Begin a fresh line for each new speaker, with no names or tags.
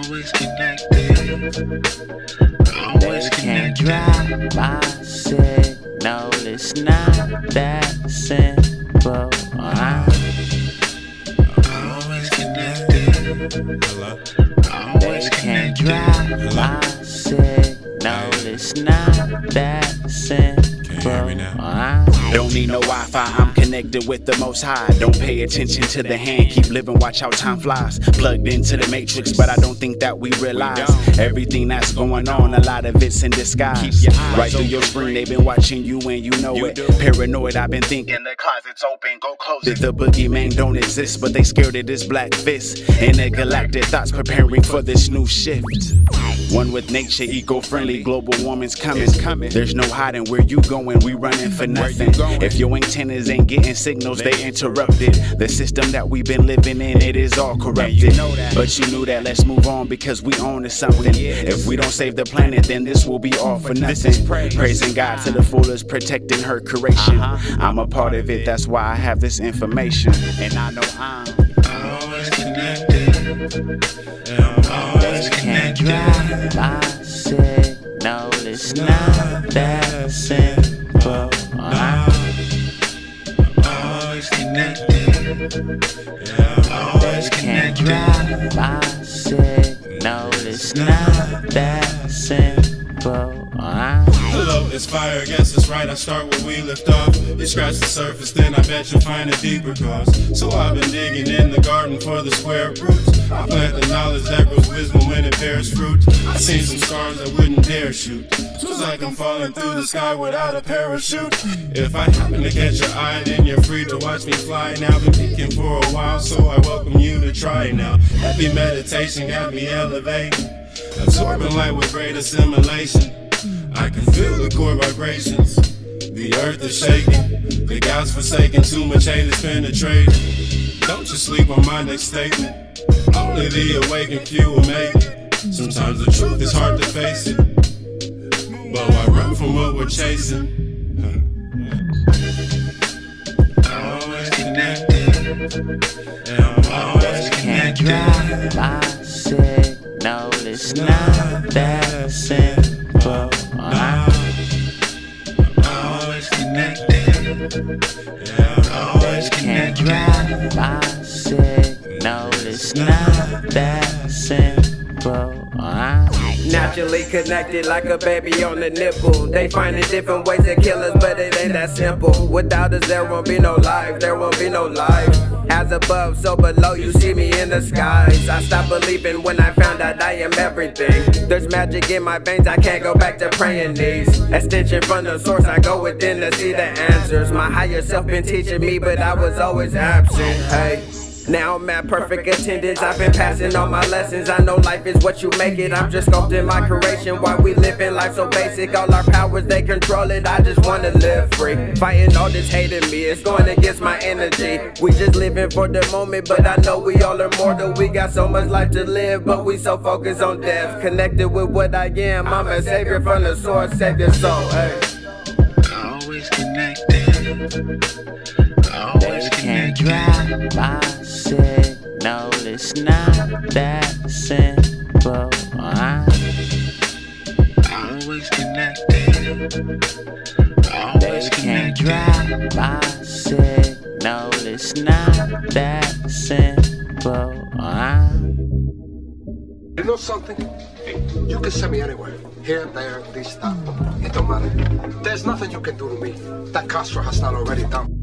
Always connected. Always connected.
Drop my signal, it's not that simple.
Always connected. Always
Can't
connected.
drop my signal, it's not that simple.
Don't need no Wi-Fi, I'm connected with the Most High. Don't pay attention to the hand, keep living, watch how time flies. Plugged into the matrix, but I don't think that we realize everything that's going on, a lot of it's in disguise. Right through your screen, they've been watching you and you know it. Paranoid, I've been thinking the closet's open, go close it. The boogeyman don't exist, but they scared of this black fist. And their galactic thoughts preparing for this new shift. One with nature, eco-friendly, global warming's coming. There's no hiding where you going, we running for nothing. If your antennas ain't getting signals, they interrupted. The system that we've been living in, it is all corrupted. But you knew that, let's move on because we own to something. If we don't save the planet, then this will be all for nothing. Praising God to the fullest, protecting her creation. I'm a part of it, that's why I have this information. And I know I'm
Always connected. Always
Can't
connected.
drop my signal, it's not that simple.
Always connected. Always
Can't
connected.
drop my signal, it's not that simple.
Hello, it's fire, I guess it's right, I start where we lift off. You scratch the surface, then I bet you'll find a deeper cause. So I've been digging in the garden for the square roots. I plant the knowledge that grows wisdom when it bears fruit. I seen some stars I wouldn't dare shoot. Feels like I'm falling through the sky without a parachute. If I happen to catch your eye, then you're free to watch me fly. Now been peeking for a while, so I welcome you to try now. Happy meditation got me elevating, absorbing light with great assimilation. I can feel the core vibrations. The earth is shaking, the God's forsaken, too much hate is penetrating. Don't you sleep on my next statement. Only the awakened few will make it. Sometimes the truth is hard to face it, but why run from what we're chasing?
Always connected. Always
Can't
connected.
drop my signal, it's not that simple.
Always connected. Always
Can't
connected.
drop my signal, it's not that simple.
Naturally connected like a baby on the nipple. They finding different ways to kill us, but it ain't that simple. Without us there won't be no life, there won't be no life. As above, so below, you see me in the skies. I stopped believing when I found out I am everything. There's magic in my veins, I can't go back to praying these. Extension from the source, I go within to see the answers. My higher self been teaching me, but I was always absent. Hey. Now I'm at perfect attendance, I've been passing all my lessons. I know life is what you make it, I'm just sculpting my creation. While we living life so basic, all our powers they control it. I just wanna live free, fighting all this hate in me, it's going against my energy. We just living for the moment, but I know we all are mortal. We got so much life to live, but we so focused on death. Connected with what I am, I'm a savior from the source, save your soul, hey.
Always connected. Always
Can't
connected.
drop my signal, it's not that simple.
Always connected. Always
Can't
connected.
drop my signal, it's not that simple.
You know something? You can send me anywhere. Here, there, this, that. It don't matter. There's nothing you can do to me that Castro has not already done.